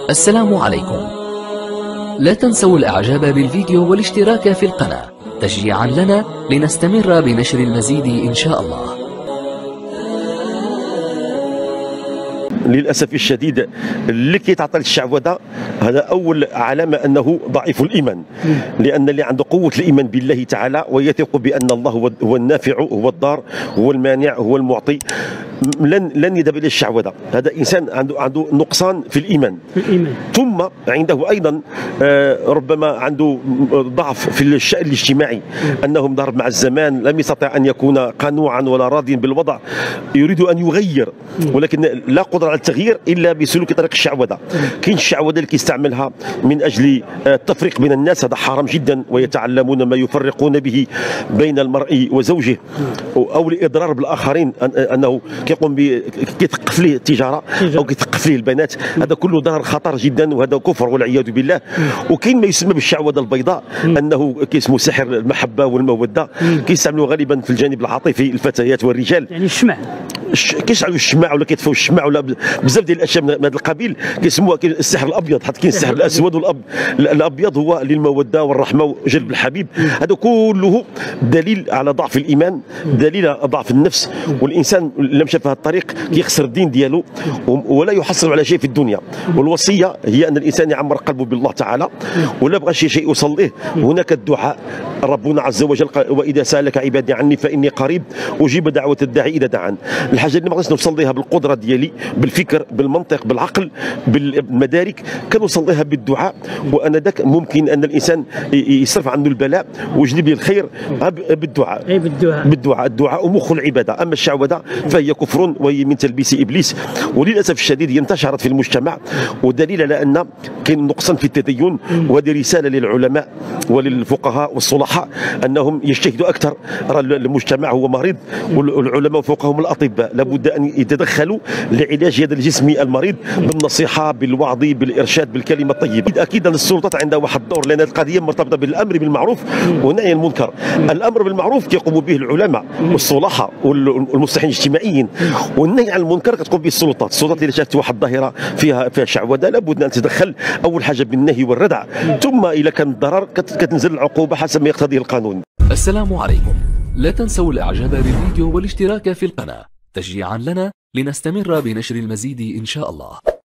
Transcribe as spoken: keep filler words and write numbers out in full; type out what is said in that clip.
السلام عليكم. لا تنسوا الاعجاب بالفيديو والاشتراك في القناة تشجيعا لنا لنستمر بنشر المزيد ان شاء الله. للاسف الشديد اللي كيتعطى للشعوذه هذا اول علامه انه ضعيف الايمان، لان اللي عنده قوه الايمان بالله تعالى ويثق بان الله هو النافع هو الضار هو المانع هو المعطي لن لن يذهب الى الشعوذه. هذا انسان عنده عنده نقصان في الايمان في الايمان ثم عنده ايضا ربما عنده ضعف في الشأن الاجتماعي، انه ضرب مع الزمان، لم يستطع ان يكون قنوعا ولا راضيا بالوضع، يريد ان يغير ولكن لا قدره على التغيير الا بسلوك طريق الشعوذه. كاين الشعوذه اللي كيستعملها من اجل التفريق بين الناس، هذا حرام جدا، ويتعلمون ما يفرقون به بين المرء وزوجه، او الاضرار بالاخرين، انه كيقوم كيثقف ليه التجاره او كيثقف ليه البنات، هذا كله ضرر خطر جدا وهذا كفر والعياذ بالله. وكاين ما يسمى بالشعوذه البيضاء، انه كيسمو سحر المحبه والموده، كيستعملوا غالبا في الجانب العاطفي الفتيات والرجال، يعني الشمع كيشعلوا الشماع ولا كيطفوا الشماع ولا بزاف ديال الاشياء من هذا القبيل، كيسموها السحر الابيض، حتى كاين السحر الاسود والابيض. الابيض هو للموده والرحمه وجلب الحبيب، هذا كله دليل على ضعف الايمان، دليل على ضعف النفس، والانسان لم مشى في هذا الطريق كيخسر الدين ديالو ولا يحصل على شيء في الدنيا. والوصيه هي ان الانسان يعمر قلبه بالله تعالى، ولا بغى شي شيء يوصل له هناك الدعاء. ربنا عز وجل قال: واذا سالك عبادي عني فاني قريب اجيب دعوه الداعي اذا دعان. الحاجه اللي ما نقدرش نوصل لها بالقدره ديالي، بالفكر، بالمنطق، بالعقل، بالمدارك، كنوصل لها بالدعاء، وانا ذاك ممكن ان الانسان يصرف عنه البلاء ويجلب له الخير بالدعاء. اي بالدعاء بالدعاء الدعاء مخ العباده. اما الشعوذه فهي كفر وهي من تلبيس ابليس، وللاسف الشديد هي انتشرت في المجتمع، ودليل على ان كاين نقصا في التدين. وهذه رساله للعلماء وللفقهاء والصلحاء انهم يجتهدوا اكثر. المجتمع هو مريض والعلماء فوقهم الاطباء، لابد ان يتدخلوا لعلاج هذا الجسم المريض بالنصيحه، بالوعظ، بالارشاد، بالكلمه الطيبه. اكيد ان السلطات عندها واحد الدور، لان القضيه مرتبطه بالامر بالمعروف والنهي عن المنكر. الامر بالمعروف كيقوم به العلماء والصلحاء والمصلحين الاجتماعيين، والنهي عن المنكر كتقوم به السلطات. السلطات اذا شافت واحد الظاهره فيها فيها شعوذه لابد ان تتدخل، اول حاجه بالنهي والردع، ثم اذا كان الضرر كتنزل العقوبه حسب ما يقتضيه القانون. السلام عليكم. لا تنسوا الاعجاب بالفيديو والاشتراك في القناة تشجيعا لنا لنستمر بنشر المزيد ان شاء الله.